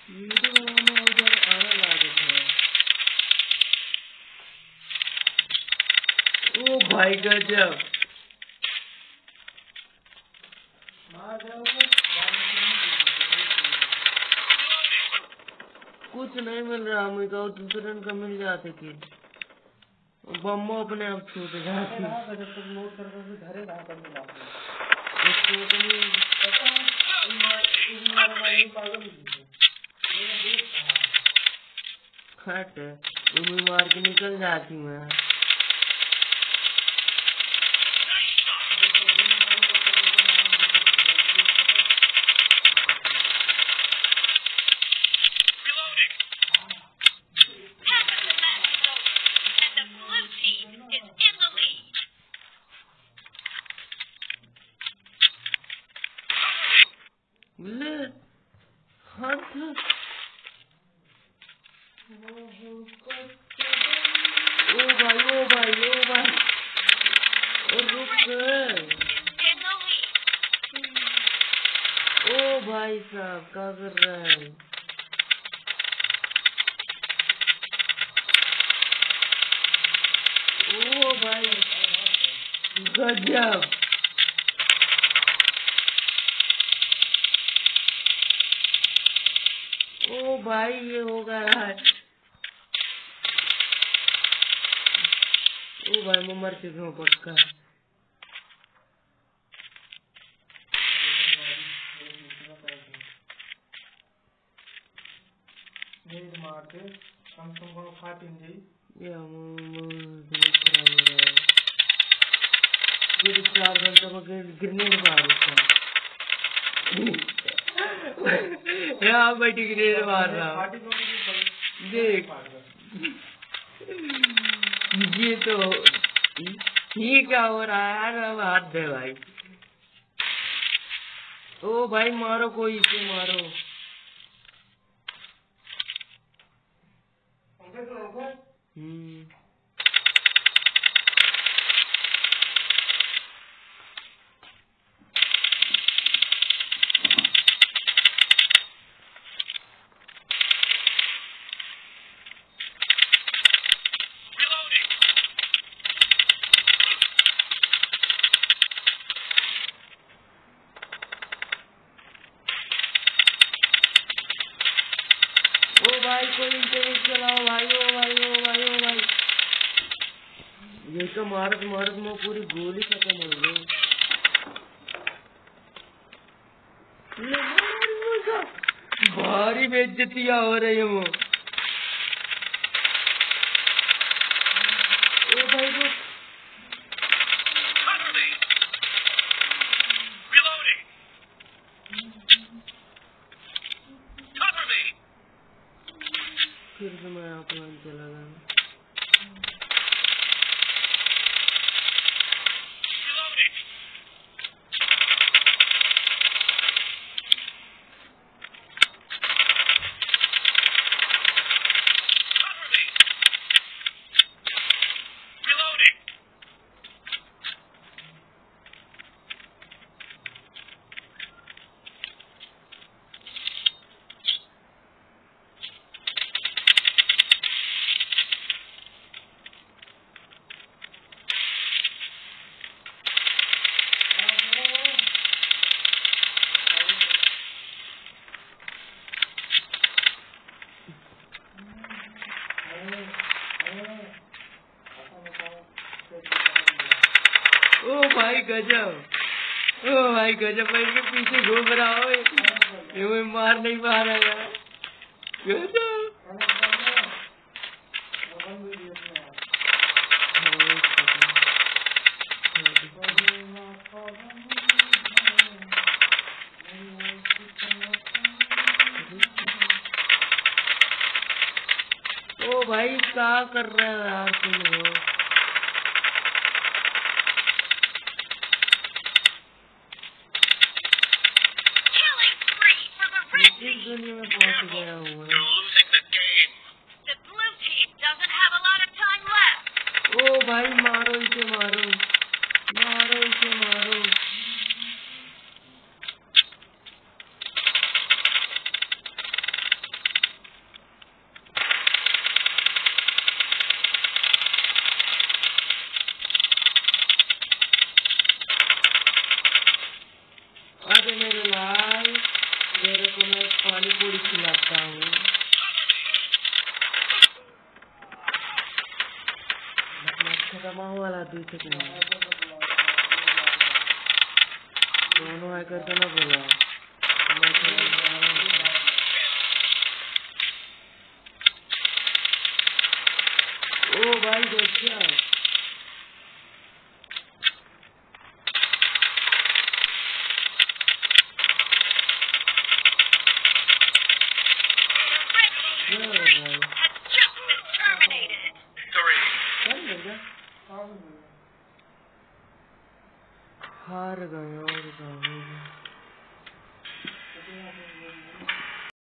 Video में उधर आने लगे थे। ओ भाई गजब, कुछ नहीं मिल रहा मुझे, तो दूसरे का मिल जाते कि बम्मो अपने आप छूट जाती। हट उम्मीद मार के निकल जाती मैं। ओ भाई रुक गए। ओ भाई साहब क्या कर रहे हैं? ओ भाई गजब, ओ भाई ये हो गया है। ओ भाई मैं मर चुका हूँ पक्का। ये 4 घंटे में गिरने के बाद यहाँ बैठी ग्रेड मार रहा। देख ये तो ये क्या हो रहा है यार, अब हाथ दे भाई। ओ भाई मारो, कोई इसे मारो। ओ भाई कोई इंटरनेट चलाओ भाई। ओ भाई ये तो मारत में पूरी गोली खत्म हो गई। भारी बेइज्जतियां हो रही है वो। ओ भाई वो फिर से मैं अपना चला गया। ओ भाई गजब, ओ भाई गजब, मैं इनके पीछे घूम रहा हूँ, ये मुझे मार नहीं पा रहा है। गजब ओ भाई क्या कर रहे हो यार तुम? इस दुनिया में पहुंच गया हूँ। ओ भाई मारो इसे, मारो इसे, मारो। आपको मैं पानी पूरी खिलाता हूँ। खत्म वाला 2 सेकंड दोनों हैकर को ना बोला। ओ भाई देखिए हार गए और